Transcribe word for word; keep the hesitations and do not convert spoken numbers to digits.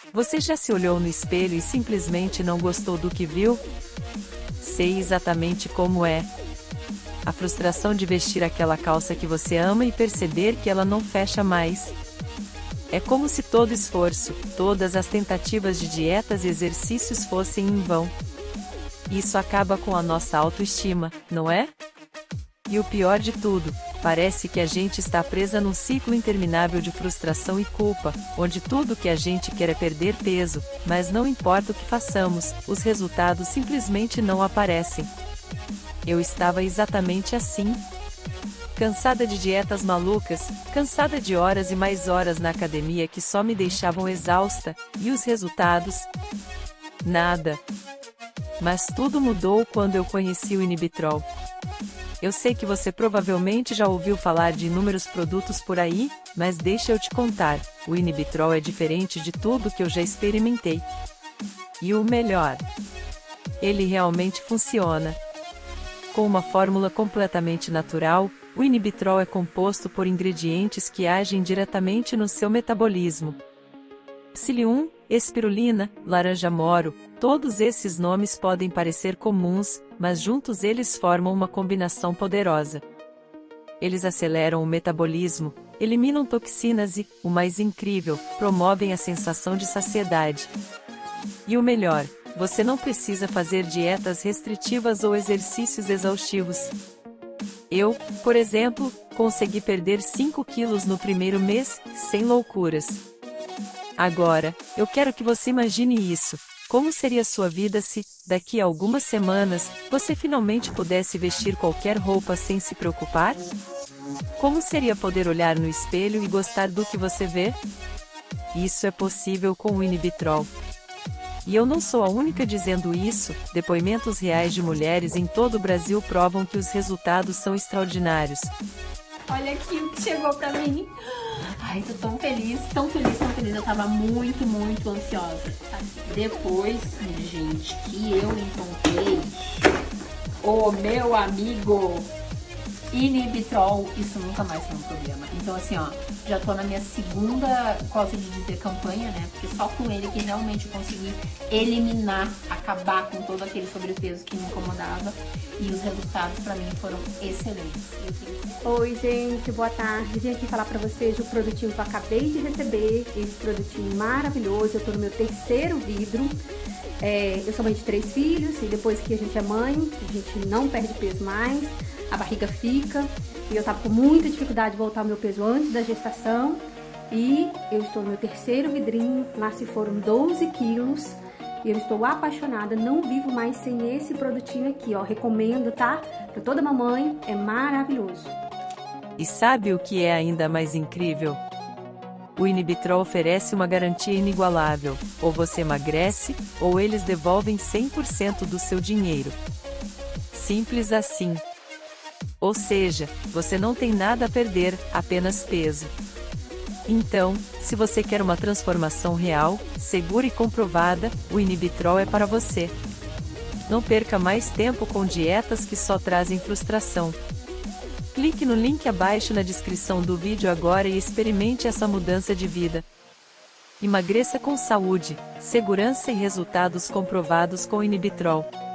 Você já se olhou no espelho e simplesmente não gostou do que viu? Sei exatamente como é. A frustração de vestir aquela calça que você ama e perceber que ela não fecha mais. É como se todo esforço, todas as tentativas de dietas e exercícios fossem em vão. Isso acaba com a nossa autoestima, não é? E o pior de tudo, parece que a gente está presa num ciclo interminável de frustração e culpa, onde tudo que a gente quer é perder peso, mas não importa o que façamos, os resultados simplesmente não aparecem. Eu estava exatamente assim. Cansada de dietas malucas, cansada de horas e mais horas na academia que só me deixavam exausta, e os resultados? Nada. Mas tudo mudou quando eu conheci o Inibitrol. Eu sei que você provavelmente já ouviu falar de inúmeros produtos por aí, mas deixa eu te contar, o Inibitrol é diferente de tudo que eu já experimentei. E o melhor, ele realmente funciona. Com uma fórmula completamente natural, o Inibitrol é composto por ingredientes que agem diretamente no seu metabolismo. Psyllium, espirulina, laranja-moro, todos esses nomes podem parecer comuns, mas juntos eles formam uma combinação poderosa. Eles aceleram o metabolismo, eliminam toxinas e, o mais incrível, promovem a sensação de saciedade. E o melhor, você não precisa fazer dietas restritivas ou exercícios exaustivos. Eu, por exemplo, consegui perder cinco quilos no primeiro mês, sem loucuras. Agora, eu quero que você imagine isso. Como seria sua vida se, daqui a algumas semanas, você finalmente pudesse vestir qualquer roupa sem se preocupar? Como seria poder olhar no espelho e gostar do que você vê? Isso é possível com o Inibitrol. E eu não sou a única dizendo isso, depoimentos reais de mulheres em todo o Brasil provam que os resultados são extraordinários. Olha aqui o que chegou pra mim. Ai, tô tão feliz, tão feliz, tão feliz. Eu tava muito, muito ansiosa. Depois, gente, que eu encontrei o meu amigo Inibitrol, isso nunca mais foi um problema. Então assim, ó, já tô na minha segunda, gosto de dizer, campanha, né? Porque só com ele que realmente eu consegui eliminar, acabar com todo aquele sobrepeso que me incomodava. E os resultados pra mim foram excelentes. Oi, gente, boa tarde. Vim aqui falar pra vocês do produtinho que eu acabei de receber. Esse produtinho maravilhoso. Eu tô no meu terceiro vidro. É, eu sou mãe de três filhos e depois que a gente é mãe, a gente não perde peso mais, a barriga fica. E eu tava com muita dificuldade de voltar ao meu peso antes da gestação. E eu estou no meu terceiro vidrinho, lá se foram doze quilos. E eu estou apaixonada, não vivo mais sem esse produtinho aqui, ó. Recomendo, tá? Pra toda mamãe, é maravilhoso. E sabe o que é ainda mais incrível? O Inibitrol oferece uma garantia inigualável, ou você emagrece, ou eles devolvem cem por cento do seu dinheiro. Simples assim. Ou seja, você não tem nada a perder, apenas peso. Então, se você quer uma transformação real, segura e comprovada, o Inibitrol é para você. Não perca mais tempo com dietas que só trazem frustração. Clique no link abaixo na descrição do vídeo agora e experimente essa mudança de vida. Emagreça com saúde, segurança e resultados comprovados com o Inibitrol.